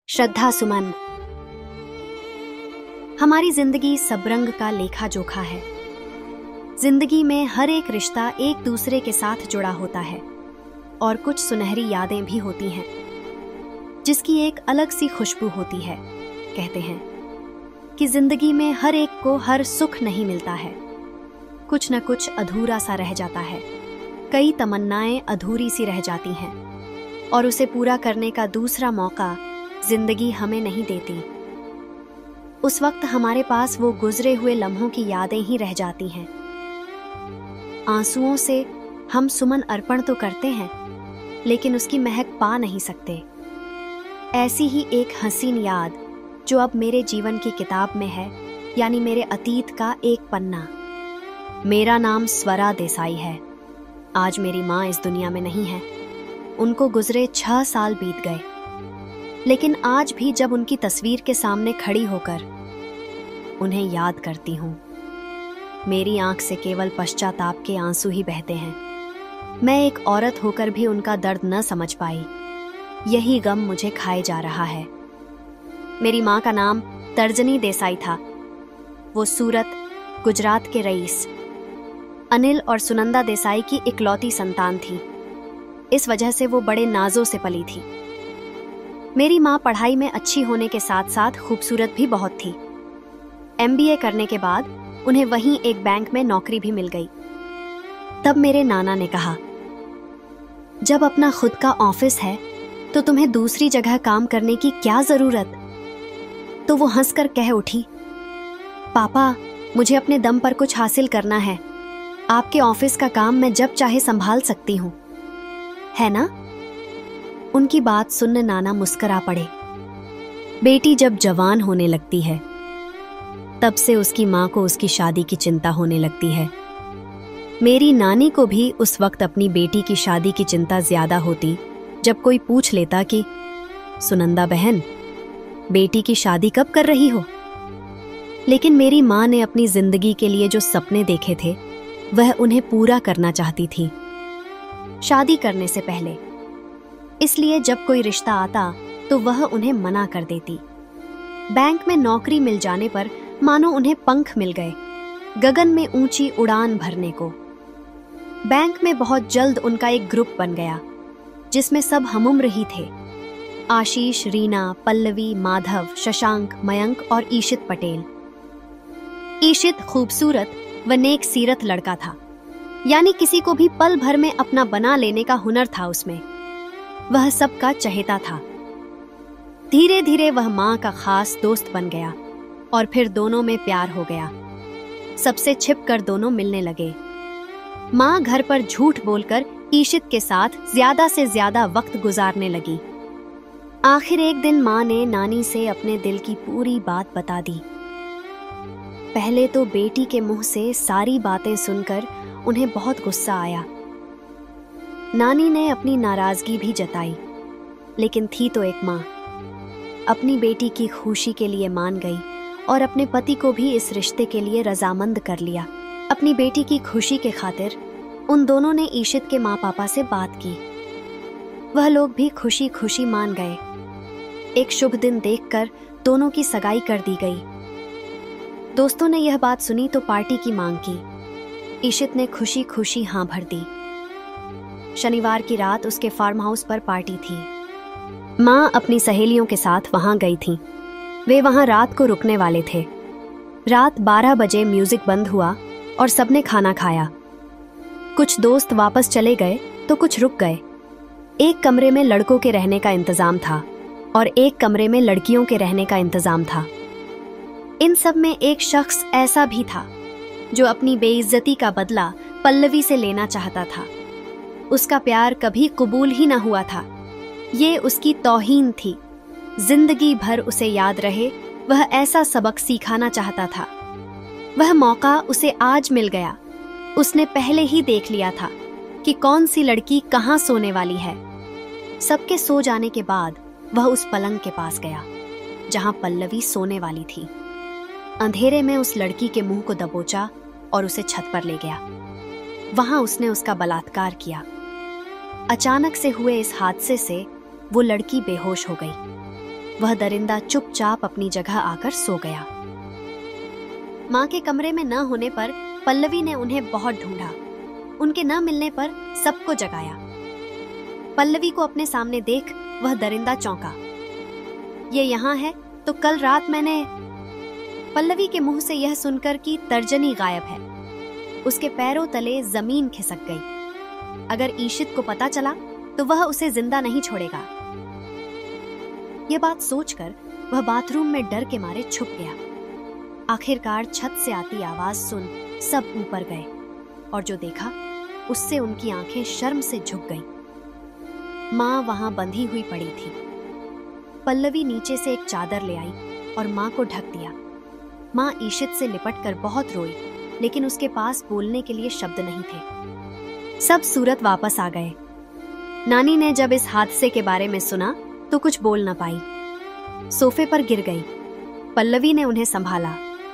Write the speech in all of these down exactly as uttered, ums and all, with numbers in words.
श्रद्धा सुमन। हमारी जिंदगी सब रंग का लेखा जोखा है। जिंदगी में हर एक रिश्ता एक दूसरे के साथ जुड़ा होता है और कुछ सुनहरी यादें भी होती हैं जिसकी एक अलग सी खुशबू होती है। कहते हैं कि जिंदगी में हर एक को हर सुख नहीं मिलता है, कुछ न कुछ अधूरा सा रह जाता है। कई तमन्नाएं अधूरी सी रह जाती हैं और उसे पूरा करने का दूसरा मौका जिंदगी हमें नहीं देती। उस वक्त हमारे पास वो गुजरे हुए लम्हों की यादें ही रह जाती हैं। आंसुओं से हम सुमन अर्पण तो करते हैं, लेकिन उसकी महक पा नहीं सकते। ऐसी ही एक हसीन याद जो अब मेरे जीवन की किताब में है, यानी मेरे अतीत का एक पन्ना। मेरा नाम स्वरा देसाई है। आज मेरी माँ इस दुनिया में नहीं है। उनको गुजरे छह साल बीत गए, लेकिन आज भी जब उनकी तस्वीर के सामने खड़ी होकर उन्हें याद करती हूँ, मेरी आंख से केवल पश्चाताप के आंसू ही बहते हैं। मैं एक औरत होकर भी उनका दर्द न समझ पाई। यही गम मुझे खाए जा रहा है। मेरी माँ का नाम तर्जनी देसाई था। वो सूरत, गुजरात के रईस अनिल और सुनंदा देसाई की इकलौती संतान थी। इस वजह से वो बड़े नाजों से पली थी। मेरी माँ पढ़ाई में अच्छी होने के साथ साथ खूबसूरत भी बहुत थी। एम बी ए करने के बाद उन्हें वहीं एक बैंक में नौकरी भी मिल गई। तब मेरे नाना ने कहा, जब अपना खुद का ऑफिस है तो तुम्हें दूसरी जगह काम करने की क्या जरूरत। तो वो हंसकर कह उठी, पापा, मुझे अपने दम पर कुछ हासिल करना है। आपके ऑफिस का काम मैं जब चाहे संभाल सकती हूँ, है ना। उनकी बात सुनने नाना मुस्कुरा पड़े। बेटी जब जवान होने लगती है तब से उसकी माँ को उसकी शादी की चिंता होने लगती है। मेरी नानी को भी उस वक्त अपनी बेटी की शादी की चिंता ज्यादा होती जब कोई पूछ लेता कि सुनंदा बहन, बेटी की शादी कब कर रही हो। लेकिन मेरी माँ ने अपनी जिंदगी के लिए जो सपने देखे थे वह उन्हें पूरा करना चाहती थी, शादी करने से पहले। इसलिए जब कोई रिश्ता आता तो वह उन्हें मना कर देती। बैंक में नौकरी मिल जाने पर मानो उन्हें पंख मिल गए, गगन में ऊंची उड़ान भरने को। बैंक में बहुत जल्द उनका एक ग्रुप बन गया जिसमें सब हमउम्र ही थे। आशीष, रीना, पल्लवी, माधव, शशांक, मयंक और ईशित पटेल। ईशित खूबसूरत व नेक सीरत लड़का था, यानी किसी को भी पल भर में अपना बना लेने का हुनर था उसमें। वह सबका चहेता था। धीरे धीरे वह माँ का खास दोस्त बन गया और फिर दोनों में प्यार हो गया। सबसे छिपकर दोनों मिलने लगे। माँ घर पर झूठ बोलकर ईशित के साथ ज्यादा से ज्यादा वक्त गुजारने लगी। आखिर एक दिन माँ ने नानी से अपने दिल की पूरी बात बता दी। पहले तो बेटी के मुंह से सारी बातें सुनकर उन्हें बहुत गुस्सा आया। नानी ने अपनी नाराजगी भी जताई, लेकिन थी तो एक माँ। अपनी बेटी की खुशी के लिए मान गई और अपने पति को भी इस रिश्ते के लिए रजामंद कर लिया। अपनी बेटी की खुशी के खातिर उन दोनों ने ईशित के माँ पापा से बात की। वह लोग भी खुशी खुशी मान गए। एक शुभ दिन देखकर दोनों की सगाई कर दी गई। दोस्तों ने यह बात सुनी तो पार्टी की मांग की। ईशित ने खुशी खुशी हाँ भर दी। शनिवार की रात उसके फार्म हाउस पर पार्टी थी। माँ अपनी सहेलियों के साथ वहां गई थी। वे वहां रात को रुकने वाले थे। रात बारह बजे म्यूजिक बंद हुआ और सबने खाना खाया। कुछ दोस्त वापस चले गए तो कुछ रुक गए। एक कमरे में लड़कों के रहने का इंतजाम था और एक कमरे में लड़कियों के रहने का इंतजाम था। इन सब में एक शख्स ऐसा भी था जो अपनी बेइज्जती का बदला पल्लवी से लेना चाहता था। उसका प्यार कभी कबूल ही न हुआ था। ये उसकी तौहीन थी। जिंदगी भर उसे याद रहे, वह ऐसा सबक सिखाना चाहता था। वह मौका उसे आज मिल गया। उसने पहले ही देख लिया था कि कौन सी लड़की कहाँ सोने वाली है। सबके सो जाने के बाद वह उस पलंग के पास गया जहां पल्लवी सोने वाली थी। अंधेरे में उस लड़की के मुंह को दबोचा और उसे छत पर ले गया। वहां उसने उसका बलात्कार किया। अचानक से हुए इस हादसे से वो लड़की बेहोश हो गई। वह दरिंदा चुपचाप अपनी जगह आकर सो गया। माँ के कमरे में न होने पर पल्लवी ने उन्हें बहुत ढूंढा। उनके न मिलने पर सबको जगाया। पल्लवी को अपने सामने देख वह दरिंदा चौंका। ये यहाँ है तो कल रात मैंने। पल्लवी के मुंह से यह सुनकर कि तर्जनी गायब है, उसके पैरों तले जमीन खिसक गई। अगर ईशित को पता चला तो वह उसे जिंदा नहीं छोड़ेगा। यह बात सोचकर वह बाथरूम में डर के मारे छुप गया। आखिरकार छत से आती आवाज सुन सब ऊपर गए और जो देखा उससे उनकी आंखें शर्म से झुक गईं। माँ वहां बंधी हुई पड़ी थी। पल्लवी नीचे से एक चादर ले आई और माँ को ढक दिया। माँ ईशित से लिपटकर बहुत रोई, लेकिन उसके पास बोलने के लिए शब्द नहीं थे। सब सूरत वापस आ गए। नानी ने जब इस हादसे के बारे में सुना तो कुछ बोल न पाई, सोफे पर गिर गई। पल्लवी ने उन्हें संभाला।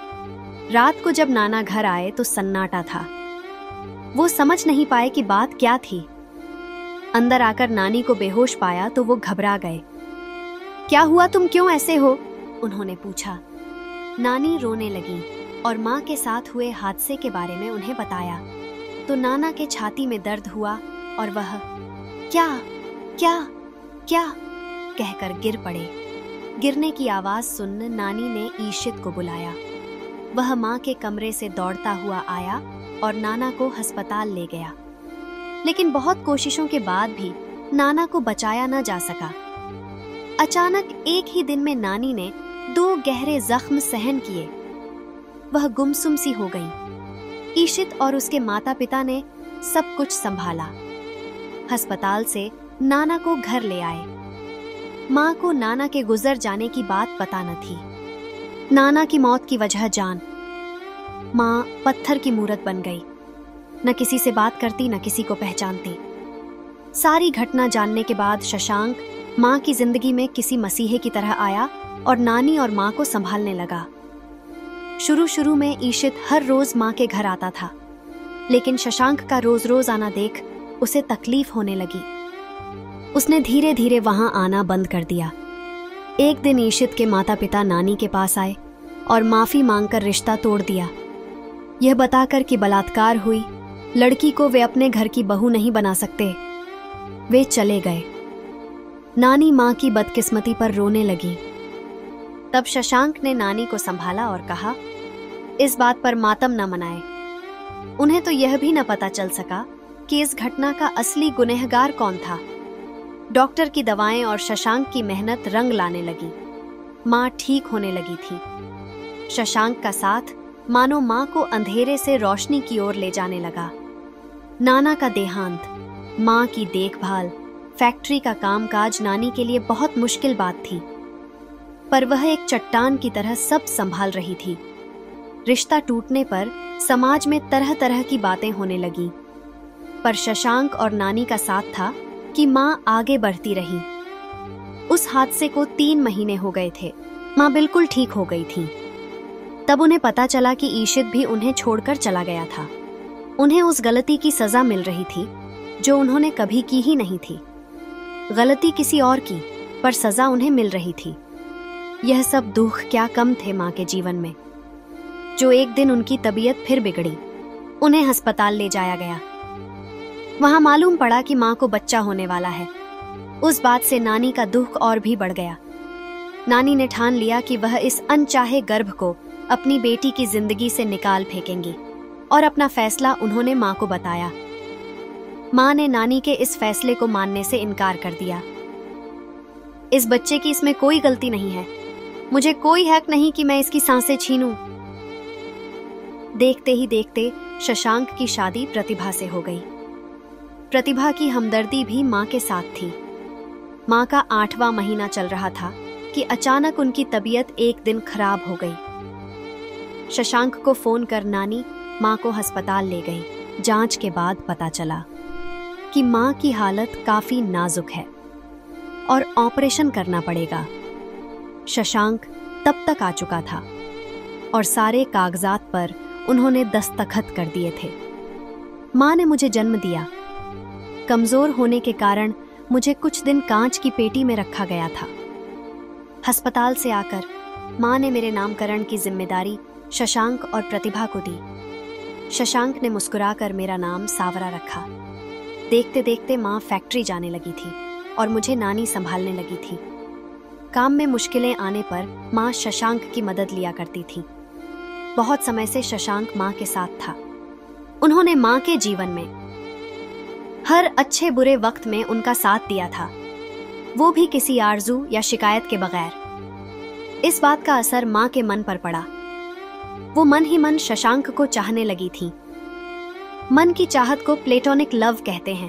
रात को जब नाना घर आए तो सन्नाटा था। वो समझ नहीं पाए कि बात क्या थी। अंदर आकर नानी को बेहोश पाया तो वो घबरा गए। क्या हुआ, तुम क्यों ऐसे हो? उन्होंने पूछा। नानी रोने लगी और माँ के साथ हुए हादसे के बारे में उन्हें बताया तो नाना के छाती में दर्द हुआ और वह क्या क्या क्या कहकर गिर पड़े। गिरने की आवाज सुन नानी ने ईशित को बुलाया। वह माँ के कमरे से दौड़ता हुआ आया और नाना को अस्पताल ले गया, लेकिन बहुत कोशिशों के बाद भी नाना को बचाया न जा सका। अचानक एक ही दिन में नानी ने दो गहरे जख्म सहन किए। वह गुमसुम सी हो गई। ईशित और उसके माता पिता ने सब कुछ संभाला। अस्पताल से नाना को घर ले आए। माँ को नाना के गुजर जाने की बात पता न थी। नाना की मौत की वजह जान। माँ पत्थर की मूरत बन गई। न किसी से बात करती, न किसी को पहचानती। सारी घटना जानने के बाद शशांक माँ की जिंदगी में किसी मसीहे की तरह आया और नानी और माँ को संभालने लगा। शुरू शुरू में ईशित हर रोज माँ के घर आता था, लेकिन शशांक का रोज रोज आना देख उसे तकलीफ होने लगी। उसने धीरे धीरे वहां आना बंद कर दिया। एक दिन ईशित के माता पिता नानी के पास आए और माफी मांगकर रिश्ता तोड़ दिया, यह बताकर कि बलात्कार हुई, लड़की को वे अपने घर की बहू नहीं बना सकते। वे चले गए। नानी माँ की बदकिस्मती पर रोने लगी। तब शशांक ने नानी को संभाला और कहा, इस बात पर मातम न मनाए। उन्हें तो यह भी न पता चल सका कि इस घटना का असली गुनहगार कौन था। डॉक्टर की दवाएं और शशांक की मेहनत रंग लाने लगी। माँ ठीक होने लगी थी। शशांक का साथ मानो माँ को अंधेरे से रोशनी की ओर ले जाने लगा। नाना का देहांत, माँ की देखभाल, फैक्ट्री का कामकाज नानी के लिए बहुत मुश्किल बात थी, पर वह एक चट्टान की तरह सब संभाल रही थी। रिश्ता टूटने पर समाज में तरह तरह की बातें होने लगी, पर शशांक और नानी का साथ था कि माँ आगे बढ़ती रही। उस हादसे को तीन महीने हो गए थे। माँ बिल्कुल ठीक हो गई थी। तब उन्हें पता चला कि ईशित भी उन्हें छोड़कर चला गया था। उन्हें उस गलती की सजा मिल रही थी जो उन्होंने कभी की ही नहीं थी। गलती किसी और की, पर सजा उन्हें मिल रही थी। यह सब दुख क्या कम थे माँ के जीवन में। जो एक दिन उनकी तबीयत फिर बिगड़ी, उन्हें अस्पताल ले जाया गया। वहां मालूम पड़ा कि माँ को बच्चा होने वाला है। उस बात से नानी का दुख और भी बढ़ गया। नानी ने ठान लिया कि वह इस अनचाहे गर्भ को अपनी बेटी की जिंदगी से निकाल फेंकेंगी, और अपना फैसला उन्होंने माँ को बताया। माँ ने नानी के इस फैसले को मानने से इनकार कर दिया। इस बच्चे की इसमें कोई गलती नहीं है। मुझे कोई हक नहीं कि मैं इसकी सांसें छीनूं। देखते ही देखते शशांक की शादी प्रतिभा से हो गई। प्रतिभा की हमदर्दी भी माँ के साथ थी। माँ का आठवां महीना चल रहा था कि अचानक उनकी तबीयत एक दिन खराब हो गई। शशांक को फोन कर नानी माँ को अस्पताल ले गई। जांच के बाद पता चला कि माँ की हालत काफी नाजुक है और ऑपरेशन करना पड़ेगा। शशांक तब तक आ चुका था और सारे कागजात पर उन्होंने दस्तखत कर दिए थे। माँ ने मुझे जन्म दिया। कमजोर होने के कारण मुझे कुछ दिन कांच की पेटी में रखा गया था। अस्पताल से आकर माँ ने मेरे नामकरण की जिम्मेदारी शशांक और प्रतिभा को दी। शशांक ने मुस्कुराकर मेरा नाम सावरा रखा। देखते देखते माँ फैक्ट्री जाने लगी थी और मुझे नानी संभालने लगी थी। काम में मुश्किलें आने पर माँ शशांक की मदद लिया करती थी। बहुत समय से शशांक माँ के साथ था। उन्होंने माँ के जीवन में हर अच्छे बुरे वक्त में उनका साथ दिया था, वो भी किसी आरजू या शिकायत के बगैर। इस बात का असर माँ के मन पर पड़ा। वो मन ही मन शशांक को चाहने लगी थी। मन की चाहत को प्लेटोनिक लव कहते हैं,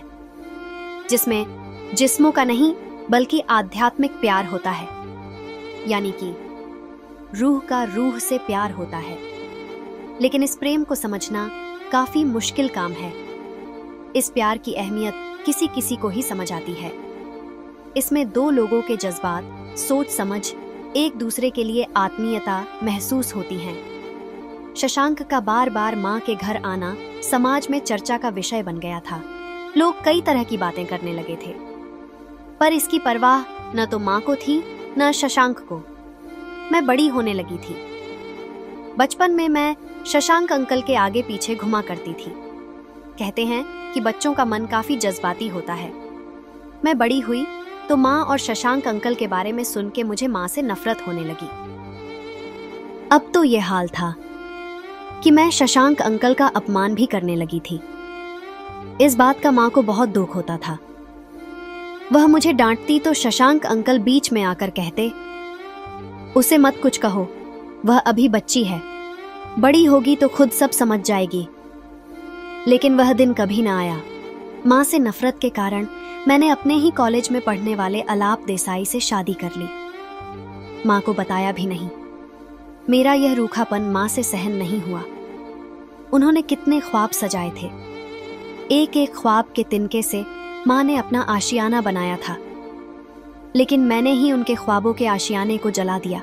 जिसमें जिस्मों का नहीं बल्कि आध्यात्मिक प्यार होता है, यानी कि रूह का रूह से प्यार होता है। लेकिन इस प्रेम को समझना काफी मुश्किल काम है। इस प्यार की अहमियत किसी किसी को ही समझ आती है। इसमें दो लोगों के जज्बात, सोच समझ, एक दूसरे के लिए आत्मीयता महसूस होती हैं। शशांक का बार बार माँ के घर आना समाज में चर्चा का विषय बन गया था। लोग कई तरह की बातें करने लगे थे, पर इसकी परवाह न तो माँ को थी न शशांक को। मैं बड़ी होने लगी थी। बचपन में मैं शशांक अंकल के आगे पीछे घुमा करती थी। कहते हैं कि बच्चों का मन काफी जज्बाती होता है। मैं बड़ी हुई तो माँ और शशांक अंकल के बारे में सुन के मुझे माँ से नफरत होने लगी। अब तो यह हाल था कि मैं शशांक अंकल का अपमान भी करने लगी थी। इस बात का माँ को बहुत दुख होता था। वह मुझे डांटती तो शशांक अंकल बीच में आकर कहते, उसे मत कुछ कहो, वह अभी बच्ची है, बड़ी होगी तो खुद सब समझ जाएगी। लेकिन वह दिन कभी ना आया। माँ से नफरत के कारण मैंने अपने ही कॉलेज में पढ़ने वाले अलाप देसाई से शादी कर ली। माँ को बताया भी नहीं। मेरा यह रूखापन माँ से सहन नहीं हुआ। उन्होंने कितने ख्वाब सजाए थे। एक एक ख्वाब के तिनके से माँ ने अपना आशियाना बनाया था, लेकिन मैंने ही उनके ख्वाबों के आशियाने को जला दिया।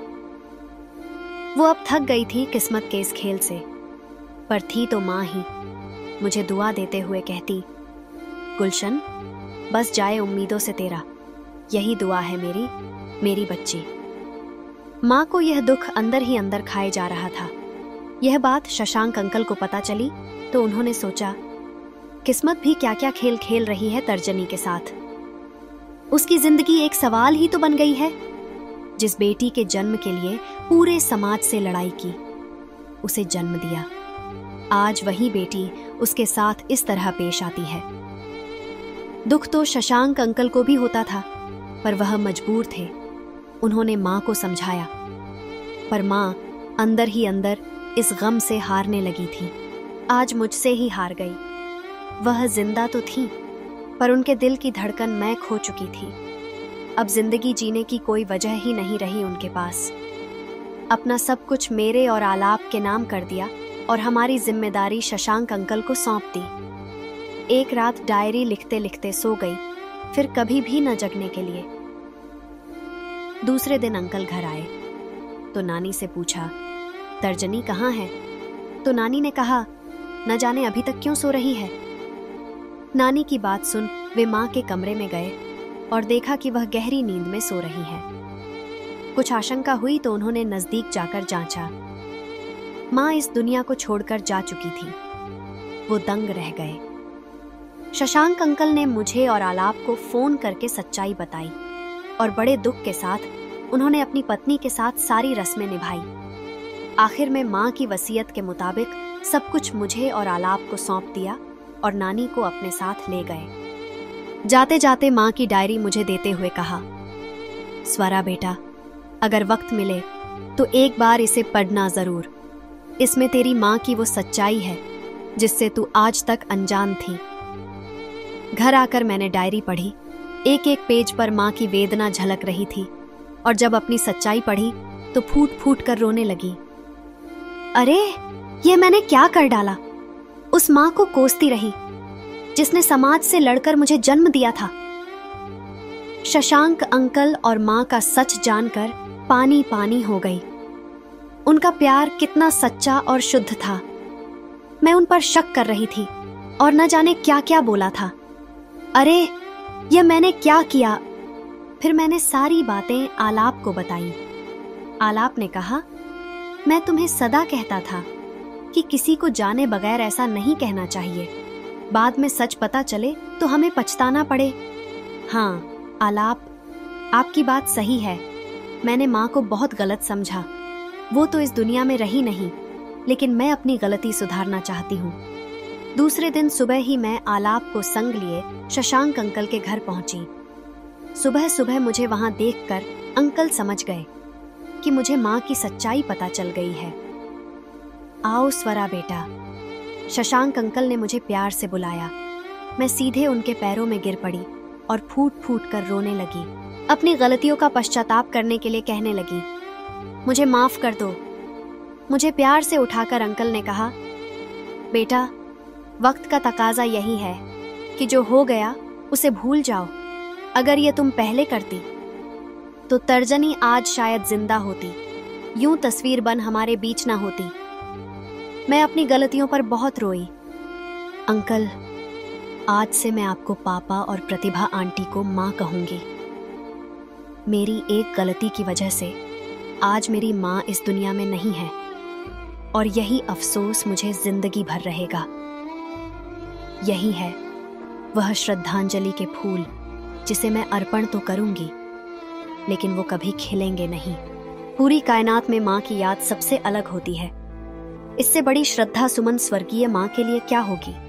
वो अब थक गई थी किस्मत के इस खेल से, पर थी तो माँ ही। मुझे दुआ देते हुए कहती, गुलशन, बस जाए उम्मीदों से तेरा, यही दुआ है मेरी मेरी बच्ची। माँ को यह दुख अंदर ही अंदर खाए जा रहा था। यह बात शशांक अंकल को पता चली तो उन्होंने सोचा, किस्मत भी क्या क्या खेल खेल रही है तर्जनी के साथ। उसकी जिंदगी एक सवाल ही तो बन गई है। जिस बेटी के जन्म के लिए पूरे समाज से लड़ाई की, उसे जन्म दिया, आज वही बेटी उसके साथ इस तरह पेश आती है। दुख तो शशांक अंकल को भी होता था, पर वह मजबूर थे। उन्होंने माँ को समझाया, पर माँ अंदर ही अंदर इस गम से हारने लगी थी। आज मुझसे ही हार गई। वह जिंदा तो थी, पर उनके दिल की धड़कन मैं खो चुकी थी। अब जिंदगी जीने की कोई वजह ही नहीं रही उनके पास। अपना सब कुछ मेरे और आलाप के नाम कर दिया और हमारी जिम्मेदारी शशांक अंकल को सौंप दी। एक रात डायरी लिखते लिखते सो गई, फिर कभी भी न जगने के लिए। दूसरे दिन अंकल घर आए तो नानी से पूछा, तर्जनी कहाँ है? तो नानी ने कहा, न जाने अभी तक क्यों सो रही है। नानी की बात सुन वे माँ के कमरे में गए और देखा कि वह गहरी नींद में सो रही है। कुछ आशंका हुई तो उन्होंने नजदीक जाकर जांचा। माँ इस दुनिया को छोड़कर जा चुकी थी। वो दंग रह गए। शशांक अंकल ने मुझे और आलाप को फोन करके सच्चाई बताई और बड़े दुख के साथ उन्होंने अपनी पत्नी के साथ सारी रस्में निभाई। आखिर में माँ की वसीयत के मुताबिक सब कुछ मुझे और आलाप को सौंप दिया और नानी को अपने साथ ले गए। जाते जाते माँ की डायरी मुझे देते हुए कहा, स्वरा बेटा, अगर वक्त मिले तो एक बार इसे पढ़ना जरूर। इसमें तेरी माँ की वो सच्चाई है जिससे तू आज तक अनजान थी। घर आकर मैंने डायरी पढ़ी। एक एक पेज पर माँ की वेदना झलक रही थी और जब अपनी सच्चाई पढ़ी तो फूट फूट कर रोने लगी। अरे, ये मैंने क्या कर डाला? उस माँ को कोसती रही जिसने समाज से लड़कर मुझे जन्म दिया था। शशांक अंकल और माँ का सच जानकर पानी पानी हो गई। उनका प्यार कितना सच्चा और शुद्ध था। मैं उन पर शक कर रही थी और न जाने क्या क्या बोला था। अरे, यह मैंने क्या किया? फिर मैंने सारी बातें आलाप को बताई। आलाप ने कहा, मैं तुम्हें सदा कहता था कि किसी को जाने बगैर ऐसा नहीं कहना चाहिए। बाद में सच पता चले तो हमें पछताना पड़े। हाँ आलाप, आपकी बात सही है। मैंने माँ को बहुत गलत समझा। वो तो इस दुनिया में रही नहीं, लेकिन मैं अपनी गलती सुधारना चाहती हूँ। दूसरे दिन सुबह ही मैं आलाप को संग लिए शशांक अंकल के घर पहुंची। सुबह सुबह मुझे वहां देखकर अंकल समझ गए कि मुझे माँ की सच्चाई पता चल गई है। आओ स्वरा बेटा, शशांक अंकल ने मुझे प्यार से बुलाया। मैं सीधे उनके पैरों में गिर पड़ी और फूट फूट कर रोने लगी। अपनी गलतियों का पश्चाताप करने के लिए कहने लगी, मुझे माफ कर दो। मुझे प्यार से उठाकर अंकल ने कहा, बेटा, वक्त का तकाजा यही है कि जो हो गया उसे भूल जाओ। अगर ये तुम पहले करती तो तर्जनी आज शायद जिंदा होती, यूं तस्वीर बन हमारे बीच ना होती। मैं अपनी गलतियों पर बहुत रोई। अंकल, आज से मैं आपको पापा और प्रतिभा आंटी को माँ कहूंगी। मेरी एक गलती की वजह से आज मेरी माँ इस दुनिया में नहीं है और यही अफसोस मुझे जिंदगी भर रहेगा। यही है वह श्रद्धांजलि के फूल जिसे मैं अर्पण तो करूंगी, लेकिन वो कभी खिलेंगे नहीं। पूरी कायनात में माँ की याद सबसे अलग होती है। इससे बड़ी श्रद्धा सुमन स्वर्गीय माँ के लिए क्या होगी।